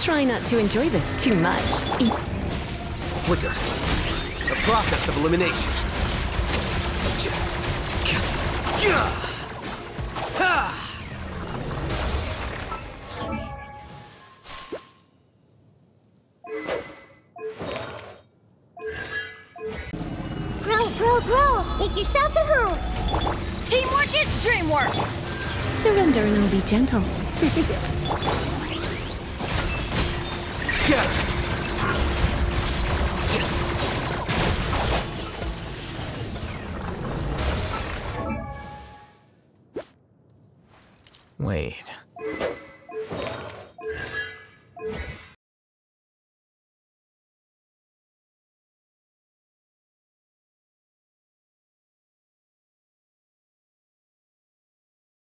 Try not to enjoy this too much. Flicker. The process of elimination. Grow! Make yourselves at home! Teamwork is dreamwork! Surrender and I'll be gentle. Scatter! Wait.